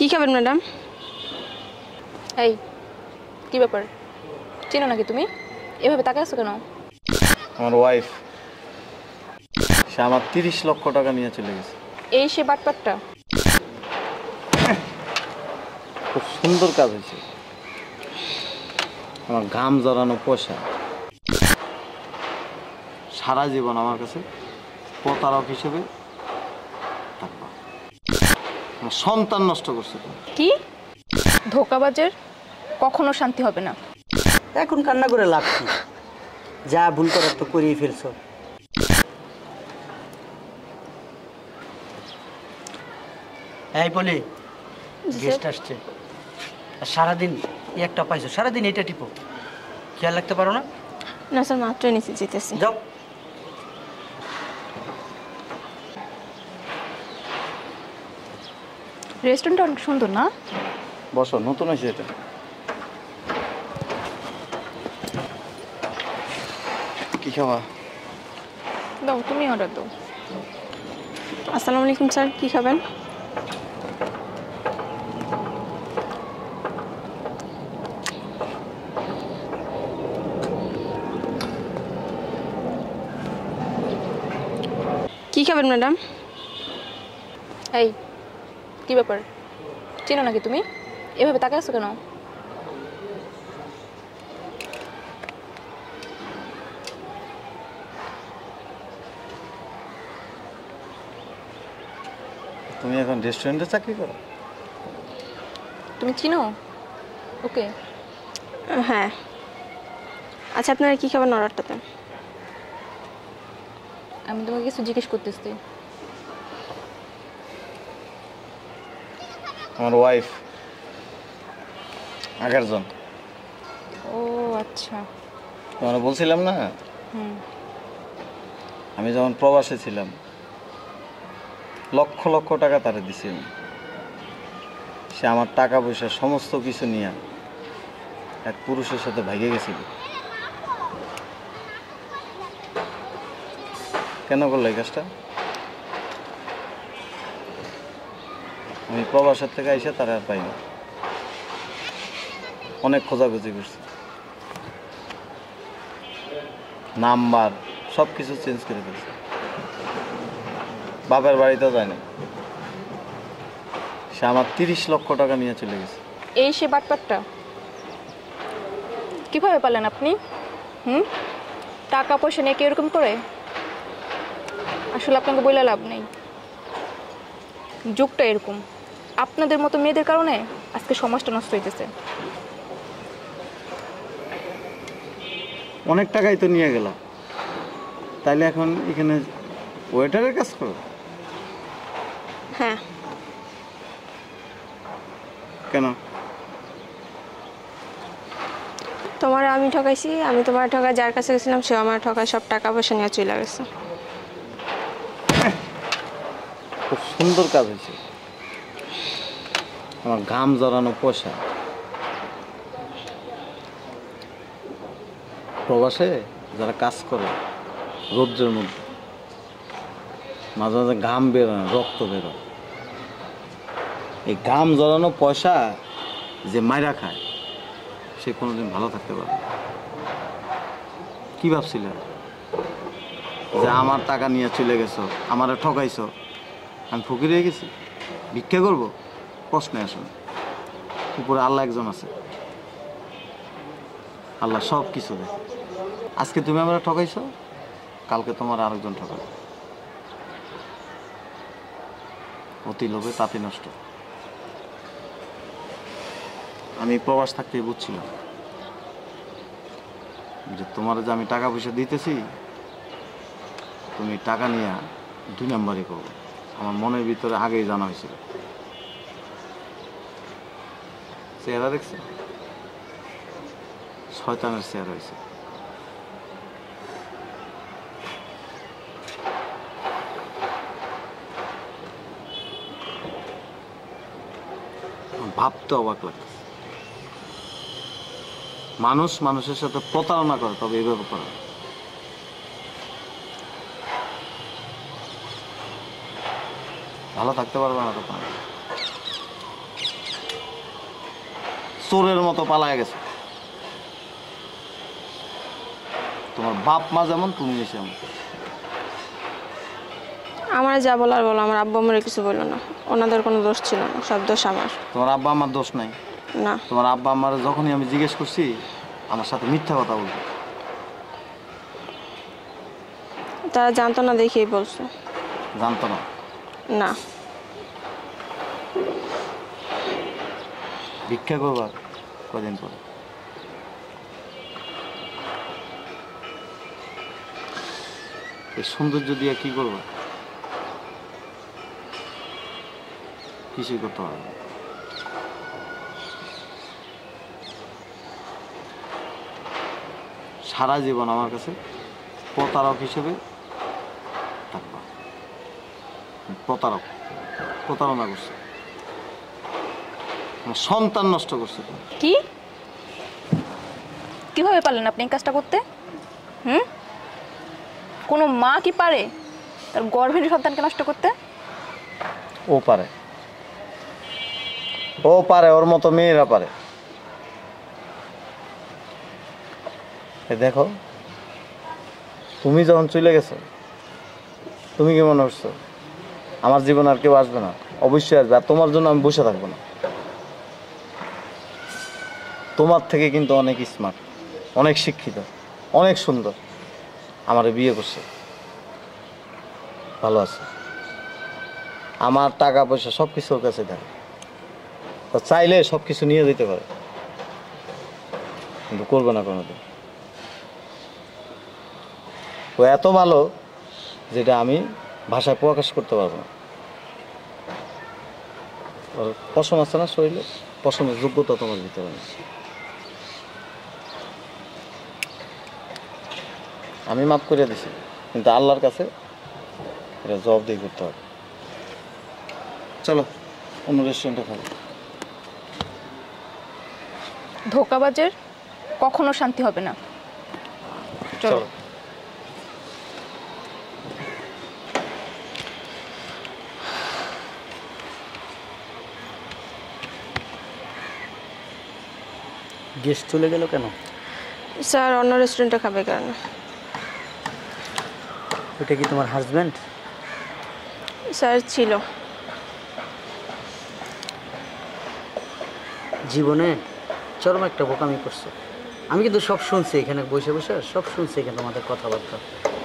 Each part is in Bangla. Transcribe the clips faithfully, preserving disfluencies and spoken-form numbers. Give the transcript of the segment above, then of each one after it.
কি খাবেন ম্যাডাম? এই কি ব্যাপার, চেনো নাকি তুমি? এভাবে তাকায় আছো কেন? আমার ওয়াইফ, সে আমার তিরিশ লক্ষ টাকা নিয়ে চলে গেছে। এই সে বাটপাটটা? খুব সুন্দর কাজ হয়েছে। আমার ঘাম জড়ানো পয়সা সারা জীবন আমার কাছে প্রতারক হিসেবে থাকবা। আমার সন্তান নষ্ট করছে। কি ধোকাবাজের কখনো শান্তি হবে না। এখন কান্না করে লাভ কি? যা ভুল করার তো করেই ফেলছো। এই বলি, গেস্ট আসছে আর সারাদিন এই একটা পাইছো, সারাদিন এটা টিপো, খেয়াল রাখতে পারো না? না স্যার, মাত্রই নিচে যেতেছি। যাও। রেস্টুরেন্টটা অনেক সুন্দর না? বসো, নতুন হয়েছে এটা। কি খাওয়া? দাও, তুমি অর্ডার দাও। আসসালামু আলাইকুম স্যার, কি খাবেন? কি খাবেন ম্যাডাম? এই কি ব্যাপার, চেনো নাকি তুমি? এভাবে তাকায় আছো কেন? তুমি এখন রেস্টুরেন্টে চাকরি করো? তুমি চিনো ওকে? হ্যাঁ। আচ্ছা, আপনারা কি খাবেন অর্ডারটাতে? আমি তোমাকে কিছু জিজ্ঞেস করতেছি। আমার ওয়াইফ, আগের জন। ও আচ্ছা। তোমার বলছিলাম না, হুম। আমি যখন প্রবাসে ছিলাম লক্ষ লক্ষ টাকা তারে দিছি আমি। সে আমার টাকা পয়সা সমস্ত কিছু নিয়ে এক পুরুষের সাথে ভাগে গেছিল। কেন করলো এই কাজটা? আমি প্রবাসের থেকে এসে তারা আর পাইনি। অনেক খোঁজাখুঁজি করছি, নাম্বার সব কিছু চেঞ্জ করে ফেলছে। বাপের বাড়িতেও যায় না। সে আমার তিরিশ লক্ষ টাকা নিয়ে চলে গেছে। এই সে বাটপাটটা? কিভাবে পারলেন আপনি? হুম, টাকা পয়সা নিয়ে কেউ এরকম করে? আসলে আপনাকে বলে লাভ নেই, যুগটা এরকম। আপনাদের মতো মেয়েদের কারণে আজকে সমাজটা নষ্ট হইতেছে। অনেক টাকাই তো নিয়ে গেল, তাইলে এখন এখানে ওয়েটারের কাজ করো? হ্যাঁ। কেন? তোমার আমি ঠকাইছি, আমি তোমার ঠকাই, যার কাছে গেছিলাম সে আমার ঠকায়, সব টাকা পয়সা নিয়ে চলে গেছে। খুব সুন্দর কাজ হয়েছে। আমার ঘাম জড়ানো পয়সা প্রবাসে যারা কাজ করে রৌদ্রের মধ্যে মাঝে মাঝে ঘাম বেরোয়, রক্ত বেরোয়, এই ঘাম জড়ানো পয়সা যে মাইরা খায় সে কোনোদিন ভালো থাকতে পারে না। কি ভাবছিলে যে আমার টাকা নিয়ে চলে গেছো, আমারে ঠকাইছো, আমি ফকির হয়ে গেছি, ভিক্ষা করবো? প্রশ্নে আসুন, উপরে আল্লাহ একজন আছে, আল্লাহ সব কিছু দেখে। আজকে তুমি আমরা ঠকাইছো, কালকে তোমার আরেকজন ঠকাবে। অতি লোভে তাঁতি নষ্ট। আমি প্রবাস থাকতেই বুঝছিলাম যে তোমার যে আমি টাকা পয়সা দিতেছি, তুমি টাকা নিয়ে দুই নাম্বারই করবো। আমার মনের ভিতরে আগেই জানা হয়েছিল। চেহারা দেখছে, শয়তানের চেহারা হয়েছে। ভাবতে অবাক লাগছে, মানুষ মানুষের সাথে প্রতারণা করে, তবে এইভাবে করে। ভালো থাকতে পারবে না তখন। চোরের মতো পালায় গেছো। তোমার বাপ মা যেমন তুমি সেমন। আমার যা বলার বলো, আমার আব্বু আম্মুরে কিছু বললো না, ওনাদের কোনো দোষ ছিল না, সব দোষ আমার। তোমার আব্বা আমার দোষ নাই। না, তোমার আব্বা আমার যখনই আমি জিজ্ঞেস করছি আমার সাথে মিথ্যা কথা বলতো। তারা জানতো না দেখেই বলছে। জানতো না? না। ভিক্ষা করবা কদিন পরে। এই সৌন্দর্য দিয়ে কি করবা? কিছুই করতে পারবে না। সারা জীবন আমার কাছে প্রতারক হিসেবে থাকবা। প্রতারক, প্রতারণা করছে, আমার সন্তান নষ্ট করছে। কি কিভাবে পারলেন আপনি এই কাজটা করতে? হুম, কোনো মা কি পারে তার গর্ভের সন্তানকে নষ্ট করতে? ও পারে, ও পারে, ওর মতো মেয়েরা পারে। এ দেখো, তুমি যখন চলে গেছো, তুমি কি মনে করছো আমার জীবন আর কেউ আসবে না? অবশ্যই আসবে, আর তোমার জন্য আমি বসে থাকবো না। তোমার থেকে কিন্তু অনেক স্মার্ট, অনেক শিক্ষিত, অনেক সুন্দর আমারে বিয়ে করছে, ভালো আছে, আমার টাকা পয়সা সব কিছু ওর কাছে থাকে, তো চাইলে সব কিছু নিয়ে যেতে পারে, কিন্তু করবে না কোনোদিন। ও এত ভালো যেটা আমি ভাষায় প্রকাশ করতে পারবো না। ওর পশম আছে না শরীরে, পশমের যোগ্যতা তোমার ভিতরে নেই। আমি মাফ করে দিছি, কিন্তু আল্লাহর কাছে এটা জবাবদিহি করতে হবে। চলো অন্য রেস্টুরেন্টে খাবো। ধোঁকাবাজের কখনো শান্তি হবে না। চলো। চলো। গেস্ট চলে গেল কেন? স্যার অন্য রেস্টুরেন্টে খাবে কারণ। ওটা কি তোমার হাজব্যান্ড? স্যার ছিল। জীবনে চরম একটা বোকামি করছো। আমি কিন্তু সব শুনছি, এখানে বসে বসে সব শুনছি এখানে তোমাদের কথাবার্তা।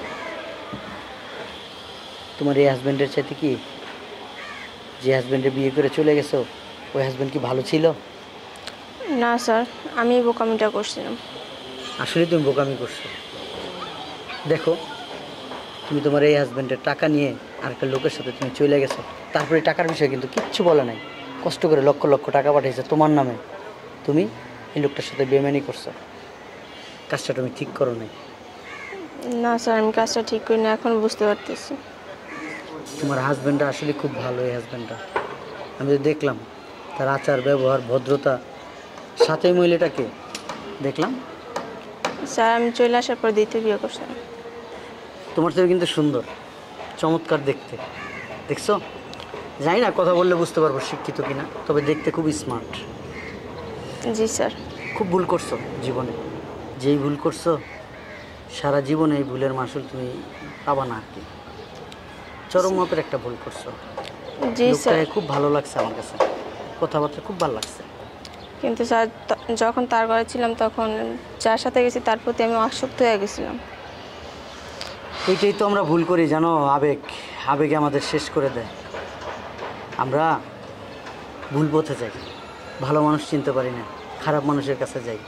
তোমার এই হাজব্যান্ডের চাইতে কি যে হাজব্যান্ডে বিয়ে করে চলে গেছো ওই হাজব্যান্ড কি ভালো ছিল? না স্যার, আমি বোকামিটা করছিলাম। আসলে তুমি বোকামি করছো। দেখো, তুমি তোমার এই হাজব্যান্ডের টাকা নিয়ে আরেকটা লোকের সাথে তুমি চলে গেছো, তারপরে টাকার বিষয়ে কিন্তু কিচ্ছু বলে নাই, কষ্ট করে লক্ষ লক্ষ টাকা পাঠিয়েছে তোমার নামে, তুমি এই লোকটার সাথে বেমানি করছো। কাজটা তুমি ঠিক করো নাই। না স্যার, আমি কাজটা ঠিক করি না, এখন বুঝতে পারতেছি। তোমার হাজব্যান্ডটা আসলে খুব ভালো। এই হাজব্যান্ডটা আমি তো দেখলাম, তার আচার ব্যবহার ভদ্রতা, সাথে মহিলাটাকে দেখলাম। স্যার আমি চলে আসার পর দ্বিতীয় বিয়ে করছিলাম। তোমার থেকে কিন্তু সুন্দর, চমৎকার দেখতে, দেখছো? জানি না কথা বললে বুঝতে পারবো শিক্ষিত কিনা, তবে দেখতে খুব স্মার্ট। জি স্যার। খুব ভুল করছো জীবনে, যেই ভুল করছো সারা জীবনে এই ভুলের মাসুল তুমি পাবা না আর কি। চরম মাপের একটা ভুল করছো। জি স্যার। লোকটাকে খুব ভালো লাগছে আমার কাছে, কথাবার্তা খুব ভালো লাগছে। কিন্তু স্যার ত- যখন তার ঘরে ছিলাম তখন যার সাথে গেছি তার প্রতি আমি আসক্ত হয়ে গেছিলাম। এইটাই তো আমরা ভুল করি জানো, আবেগ, আবেগে আমাদের শেষ করে দেয়। আমরা ভুল পথে যাই, ভালো মানুষ চিনতে পারি না, খারাপ মানুষের কাছে যাই।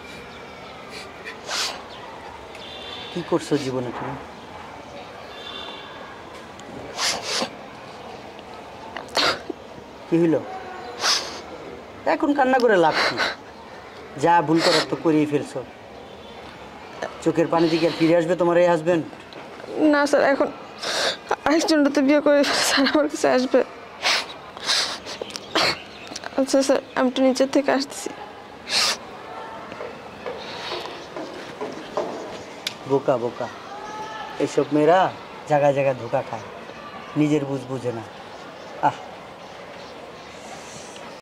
কি করছো জীবনে তুমি? কি হইল? এখন কান্না করে লাভ কি? যা ভুল করার তো করেই ফেলছো। চোখের পানি দিকে আর ফিরে আসবে তোমার এই হাজবেন্ড? না স্যার, এখন আরেকজনটা তো বিয়ে করে স্যার আমার কাছে আসবে। আচ্ছা স্যার, আমি একটু নিচের থেকে আসতেছি। বোকা বোকা এইসব মেয়েরা জায়গায় জায়গায় ধোকা খায়, নিজের বুঝ বুঝে না।